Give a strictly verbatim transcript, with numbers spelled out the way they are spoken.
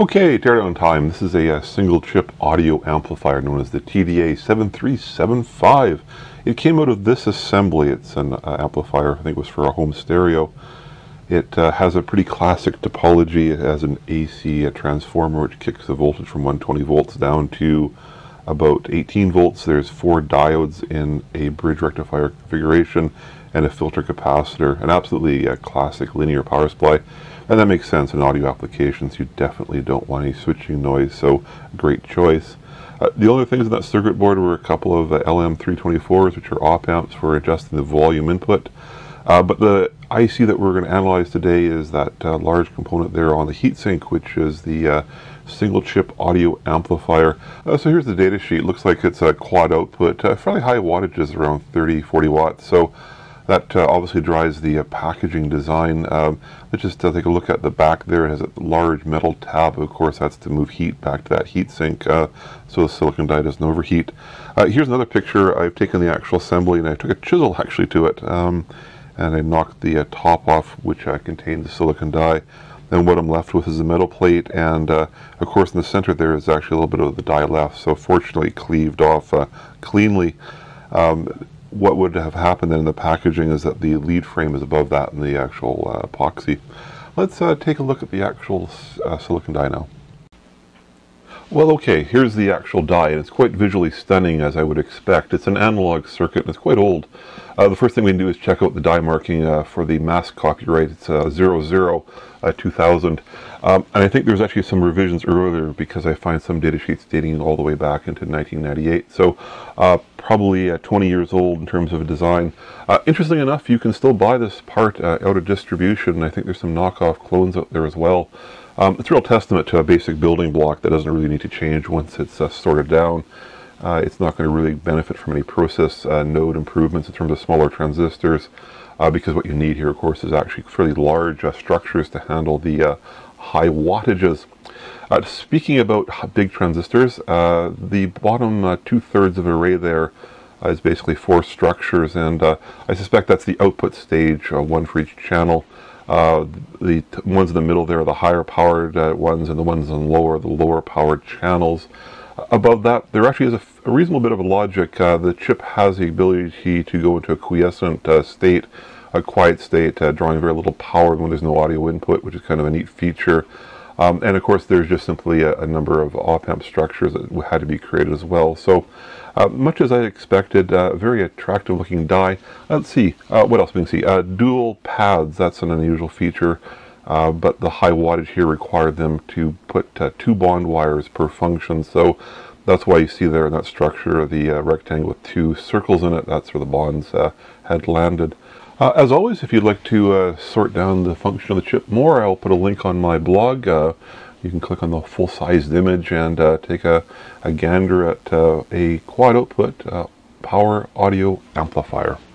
Okay, teardown time. This is a, a single chip audio amplifier known as the T D A seven three seven five. It came out of this assembly. It's an uh, amplifier, I think it was for a home stereo. It uh, has a pretty classic topology. It has an A C a transformer which kicks the voltage from one hundred twenty volts down to about eighteen volts. There's four diodes in a bridge rectifier configuration and a filter capacitor. An absolutely uh, classic linear power supply. And that makes sense in audio applications. You definitely don't want any switching noise, so great choice. Uh, the only things in that circuit board were a couple of uh, L M three twenty-fours, which are op amps for adjusting the volume input. Uh, but the I C that we're going to analyze today is that uh, large component there on the heatsink, which is the uh, single chip audio amplifier. Uh, so here's the data sheet. Looks like it's a quad output, uh, fairly high wattages, around thirty, forty watts. So that uh, obviously drives the uh, packaging design. Um, let's just uh, take a look at the back there. It has a large metal tab. Of course, that's to move heat back to that heat sink uh, so the silicon die doesn't overheat. Uh, here's another picture. I've taken the actual assembly and I took a chisel actually to it. Um, and I knocked the uh, top off, which uh, contained the silicon die. Then what I'm left with is a metal plate, and uh, of course in the center there is actually a little bit of the die left, so fortunately cleaved off uh, cleanly. Um, what would have happened then in the packaging is that the lead frame is above that in the actual uh, epoxy. Let's uh, take a look at the actual uh, silicon die now. Well, okay, here's the actual die, and it's quite visually stunning, as I would expect. It's an analog circuit, and it's quite old. Uh, the first thing we can do is check out the die marking uh, for the mass copyright. It's uh, zero zero two thousand. Um, and I think there's actually some revisions earlier, because I find some data sheets dating all the way back into nineteen ninety-eight. So uh, probably uh, twenty years old in terms of a design. Uh, interestingly enough, you can still buy this part uh, out of distribution. I think there's some knockoff clones out there as well. Um, it's a real testament to a basic building block that doesn't really need to change once it's uh, sorted down. Uh, it's not going to really benefit from any process uh, node improvements in terms of smaller transistors, uh, because what you need here, of course, is actually fairly large uh, structures to handle the uh, high wattages. Uh, speaking about big transistors, uh, the bottom uh, two-thirds of array there uh, is basically four structures, and uh, I suspect that's the output stage, uh, one for each channel. Uh, the t ones in the middle there are the higher powered uh, ones, and the ones in the lower, the lower powered channels. Uh, above that, there actually is a, f a reasonable bit of a logic. Uh, the chip has the ability to go into a quiescent uh, state, a quiet state, uh, drawing very little power when there's no audio input, which is kind of a neat feature. Um, and of course, there's just simply a, a number of op-amp structures that had to be created as well. So, uh, much as I expected, uh, very attractive looking die. Uh, let's see, uh, what else we can see? Uh, dual pads, that's an unusual feature, uh, but the high wattage here required them to put uh, two bond wires per function. So that's why you see there in that structure the uh, rectangle with two circles in it. That's where the bonds uh, had landed. Uh, as always, if you'd like to uh, sort down the function of the chip more, I'll put a link on my blog. Uh, you can click on the full-sized image and uh, take a, a gander at uh, a quad output uh, power audio amplifier.